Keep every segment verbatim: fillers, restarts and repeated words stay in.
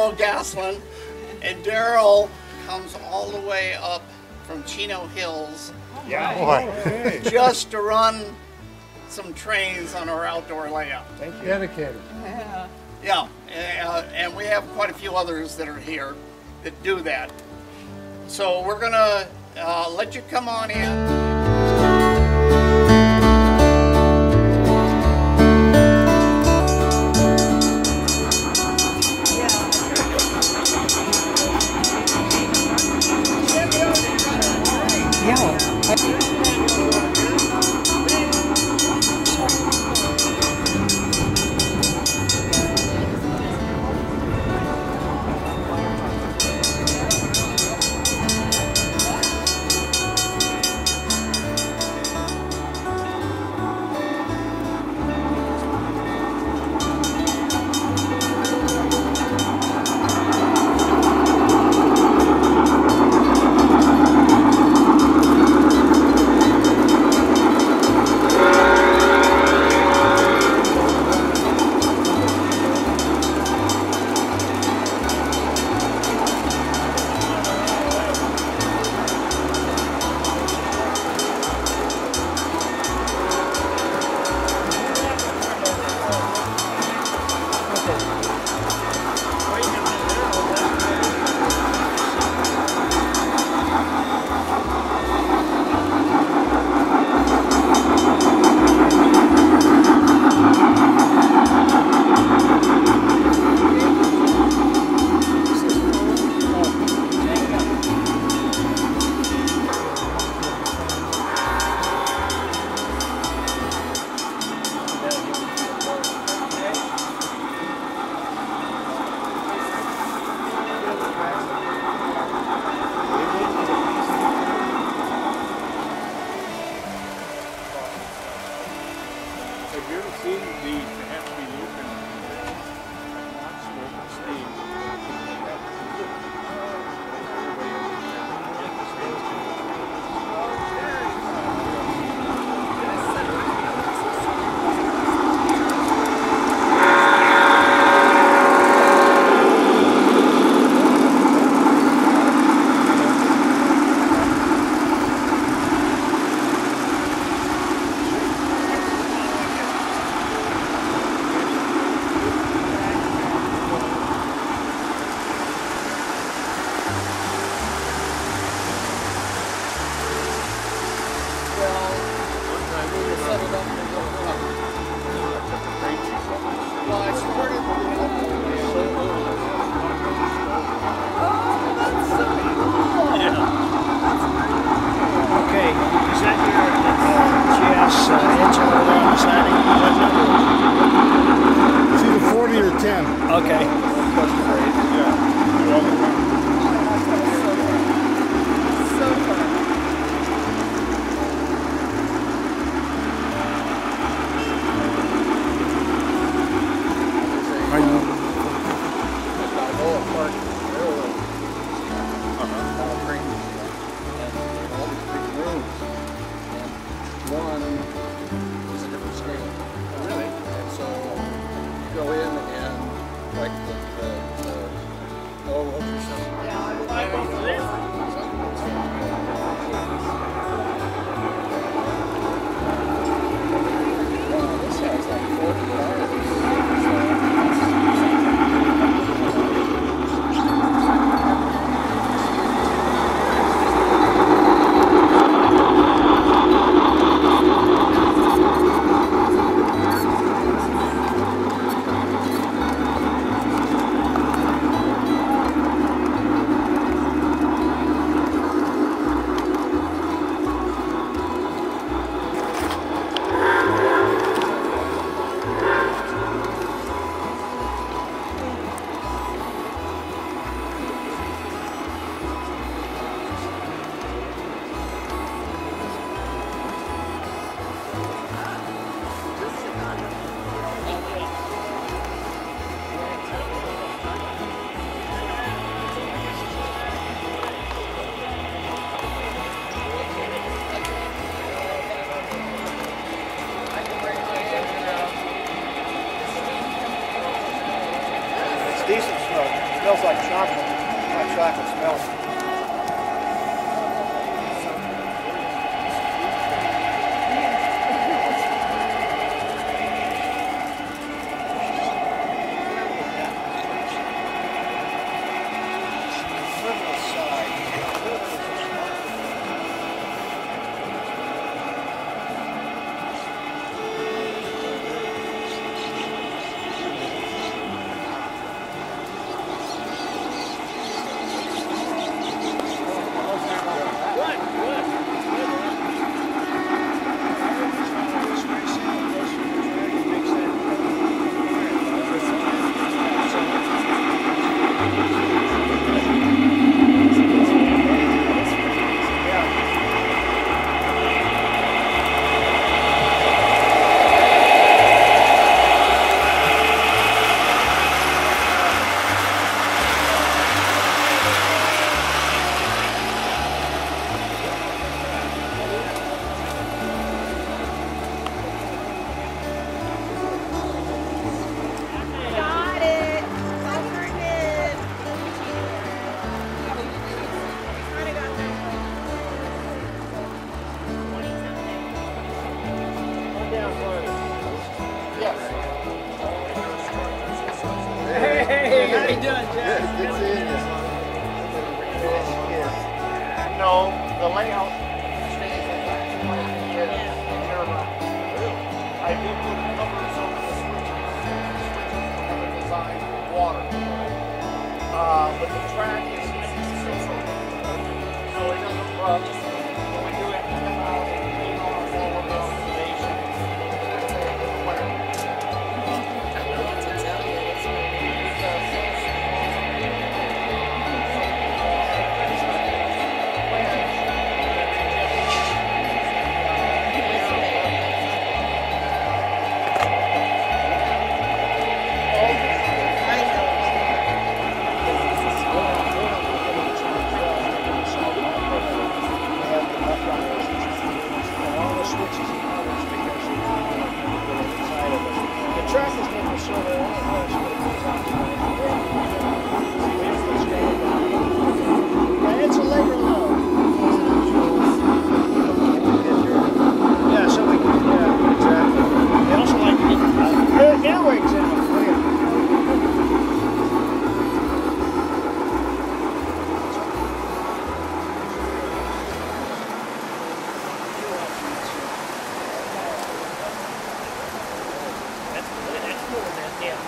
Daryl Gaslin, and Daryl comes all the way up from Chino Hills, Yeah, boy. just to run some trains on our outdoor layout. Thank you. Dedicated. Yeah. Yeah, uh, and we have quite a few others that are here that do that. So we're gonna uh, let you come on in. Have you ever seen the Tehachapi Loop and watch the Okay. Are you? One is a different scale. Really? And so you go in and like the, the, the oh, ultrasound. Yeah, I like both of this. Wow, this has like forty dollars. decent snow. smells like chocolate. Like chocolate smells. No, the layout stays exactly like it is here. I did put covers over the switches. The switches have a design for water. Uh, but the track is so it doesn't rub. When we do it, we come out and clean on our forward destination. Yeah.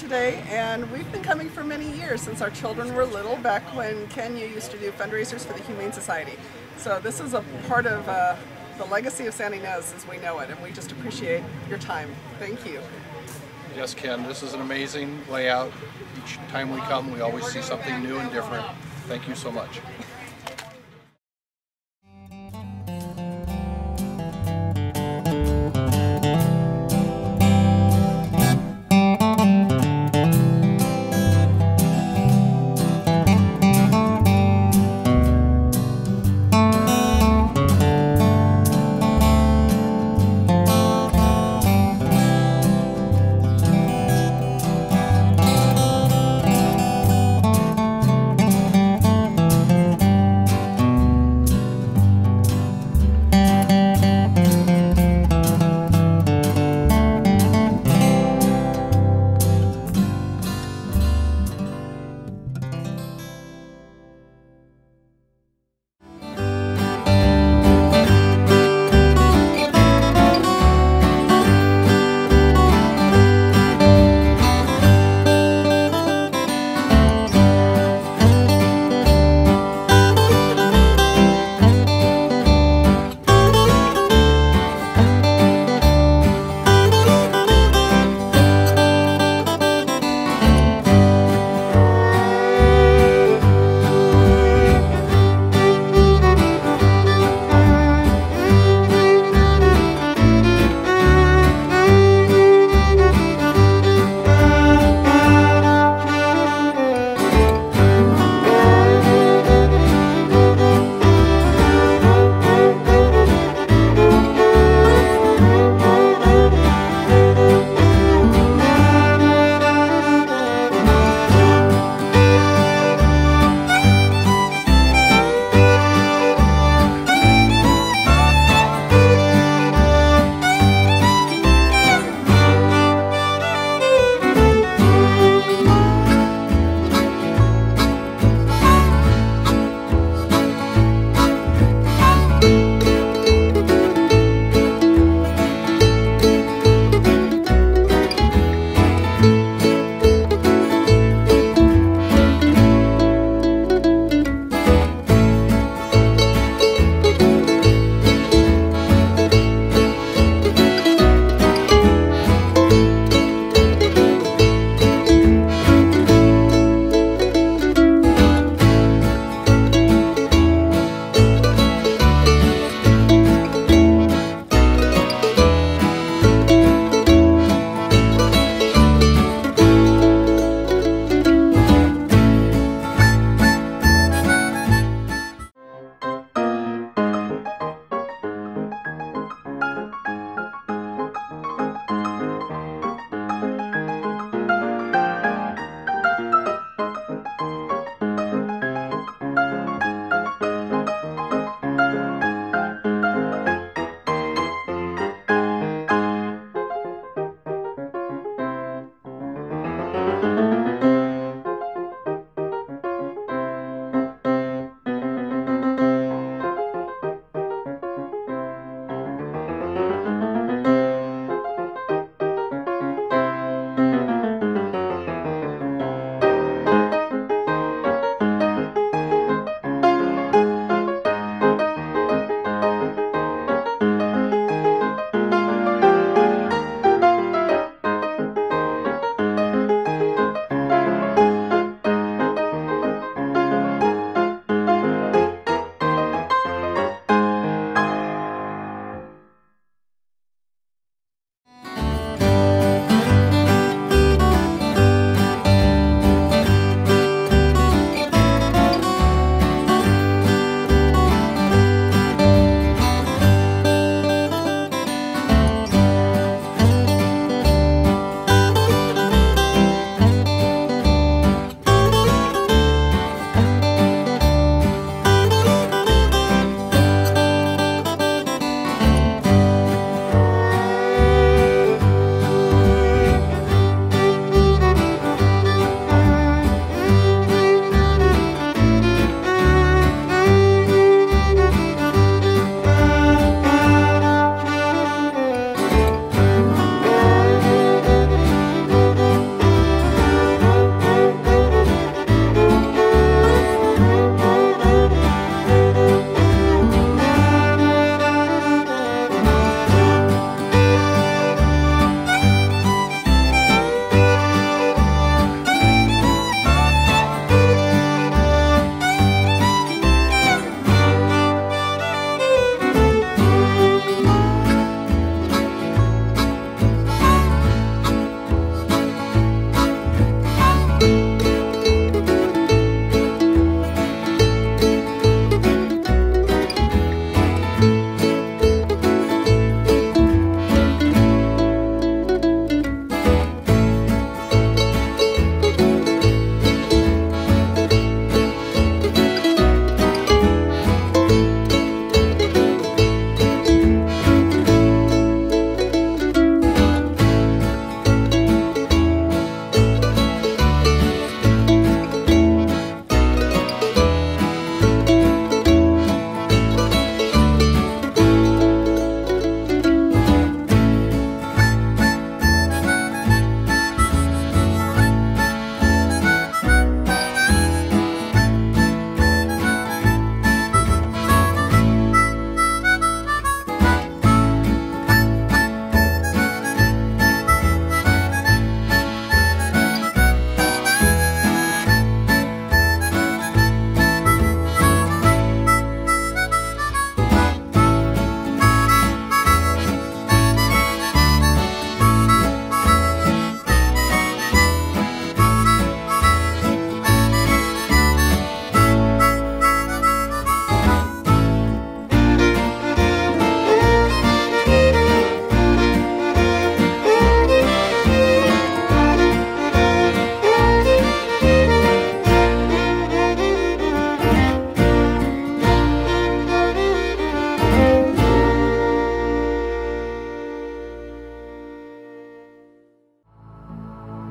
today, and we've been coming for many years since our children were little, back when Ken, you used to do fundraisers for the Humane Society. So this is a part of uh, the legacy of San Ynez as we know it, and we just appreciate your time. Thank you. Yes, Ken, this is an amazing layout. Each time we come, we always see something new and different. Thank you so much.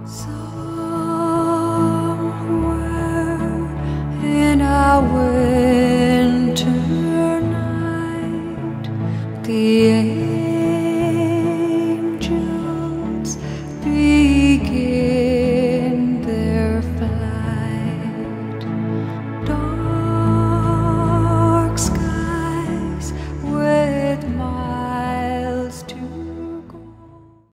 In a winter night, the